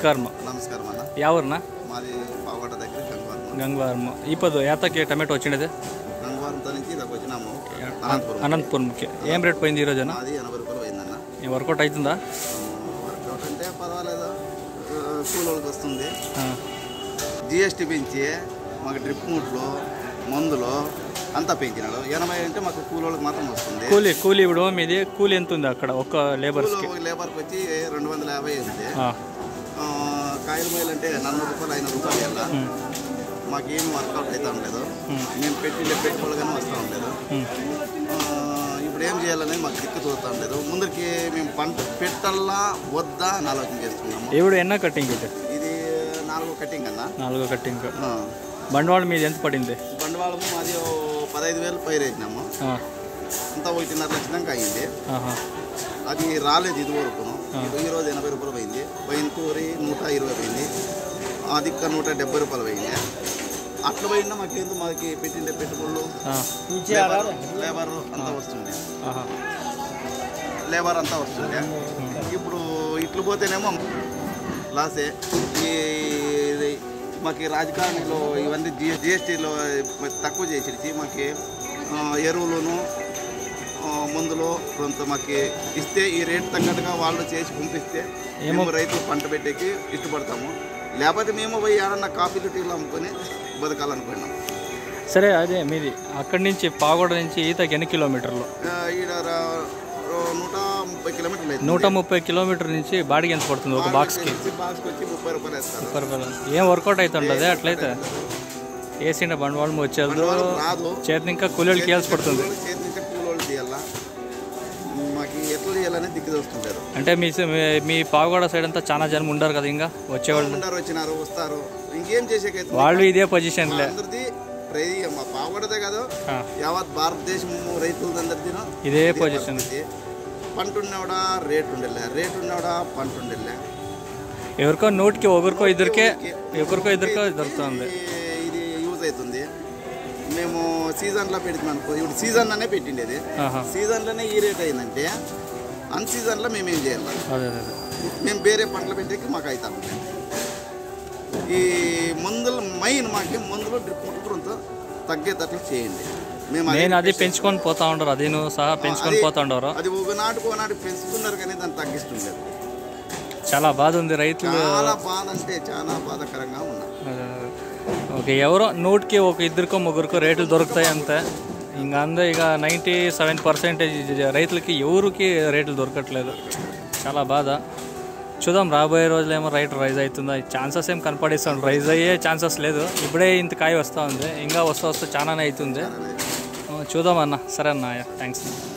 ನಮಸ್ಕಾರ ನಮಸ್ಕಾರ ಅಣ್ಣ. ಯಾವೂರನ್ನ? మాది పావగడ దగ్గర గంగవరం. గంగవరం. ఇప్పుడు యాతకి టమాటో వచ్చినది గంగవరంతో నుంచి ఇలాగ వచ్చినాము అనంతపురంకి. ఏం రేట్ పోయింది ఈరోజు? అది 80 రూపాయలు పోయిందన్న. వర్కౌట్ అవుతుందా? వర్కౌట్ అంటే పర్వాలేదు, కూలోళ్ళకి వస్తుంది. జిఎస్టీ పెంచి మాకు డ్రిప్ మూట్లు మందులు అంతా పెంచినాడు. 80 అంటే మాకు కూలోళ్ళకి మాత్రం వస్తుంది. కూలీ ఇప్పుడు మీది కూలీ ఎంత ఉంది అక్కడ? ఒక లేబర్కి వచ్చి 250 ఉంది. కాయల మైలు అంటే 400 రూపాయలు 500 రూపాయలు అలా మాకేం వర్కౌట్ అవుతా ఉండలేదు. మేము పెట్టుకోవాలని వస్తూ ఉండలేదు. ఇప్పుడు ఏం చేయాలనేది మాకు దిక్కు చూస్తూ ఉండలేదు. ముందరికి మేము పంట పెట్టల్లా వద్దా అని ఆలోచన చేస్తున్నాము. ఇప్పుడు ఎన్న కట్టింగ్? ఇది 4వ కట్టింగ్ అన్న. 4వ కట్టింగ్. బండవాళం మీద ఎంత పడింది? బండవాళము అది 15,000 పైరు వేసినాము. అంతా 1.5 లక్షలంక అయింది. అది రాలేదు ఇది వరకు. ఈరోజు 80 రూపాయలు పోయింది. బయలుకూరి 120 పోయింది. అదిక్క 170 రూపాయలు పోయింది. అట్లా పోయినా మాకేందుకు మాకు పెట్టిండే పెట్టుబడులు లేబర్ అంతా వస్తుంది. లేబర్ అంతా వస్తుంది. ఇప్పుడు ఇట్లు పోతేనేమో లాసే. ఈ మాకు రాజధానిలో ఇవన్నీ జిఎస్టీలో తక్కువ చేసి మాకు ఎరువులను మందులు కొంత మాకు ఇస్తే ఈ రేటు తగ్గట్టుగా వాళ్ళు చేసి పంపిస్తే మేము రైతులు పంట పెట్టేకి ఇష్టపడతాము. లేకపోతే మేము పోయి ఏడన్నా కాఫీలు టీలు అమ్ముకొని బతకాలనుకున్నాం. సరే, అదే మీది అక్కడి నుంచి పాగోడ నుంచి ఈతకి ఎన్ని కిలోమీటర్లు? ఈడ 130 కిలోమీటర్లు. 130 కిలోమీటర్ నుంచి బాడికి ఎంత పడుతుంది ఒక బాక్స్కి? బాక్స్కి వచ్చి 30 రూపాయలు వేస్తారు. 30 రూపాయలు. ఏం వర్కౌట్ అవుతుండదే అట్లయితే? వేసిండే బండవాళ్ళం వచ్చేది రాదు. చేతి ఇంకా కూలీలకి వేయాల్సి పడుతుంది. కూలోళ్ళు చేయాలా, మాకు ఎట్లా చేయాలని దిక్కు చూస్తుంటారు. అంటే మీ పాగోడ సైడ్ అంతా చాలా జనం ఉండరు కదా, ఇంకా వచ్చేవాళ్ళు వచ్చినారు వస్తారు. ఇంకేం చేసేకైతే వాళ్ళు ఇదే పొజిషన్లే. అందరిది మా పాగోడదే కాదు, యావత్ భారతదేశం రైతులందరిది ఇదే పొజిషన్. పంట ఉన్నవాడా రేట్ ఉండలే, రేట్ ఉన్నవాడా పంట ఉండలే. ఎవరికో నోటికి ఒకరికో ఇద్దరికే దొరుకుతుంది. ఇది యూజ్ అవుతుంది. మేము సీజన్లో పెడుతున్నాం అనుకో, ఇప్పుడు సీజన్లోనే పెట్టిండేది. సీజన్లోనే ఈ రేట్ అయిందంటే అన్ సీజన్లో మేమేం చేయాలి? మేము వేరే పంటలు పెట్టేకి మాకు అవుతా ఉంటాయి. ఈ మందులు మెయిన్ మాకు మందులు డ్రిప్ ముట్టుకురంతో తగ్గేటట్లు చేయండి. నేను అది పెంచుకొని పోతా ఉండరు, అది నువ్వు సహా పెంచుకొని పోతా ఉండరు. అది ఒకనాటి పెంచుకున్నారు కానీ దాన్ని తగ్గిస్తుండేది. చాలా బాధ ఉంది రైతులు. చాలా బాధ అంటే చాలా బాధాకరంగా ఉన్నారు. ఓకే, ఎవరో నోటికి ఒక ఇద్దరికో ముగ్గురికో రేట్లు దొరుకుతాయి అంతే. ఇంకా అందరూ ఇక 97% రైతులకి ఎవరికి రేట్లు దొరకట్లేదు. చాలా బాధ. చూద్దాం రాబోయే రోజులు ఏమో రైట్ రైజ్ అవుతుందా? ఛాన్సెస్ ఏం కనపడిస్తుంది, రైజ్ అయ్యే ఛాన్సెస్ లేదు. ఇప్పుడే ఇంత కాయ వస్తూ ఉంది, ఇంకా వస్తూ చాలానే అవుతుంది. చూద్దాం అన్న. సరే అన్న, థ్యాంక్స్.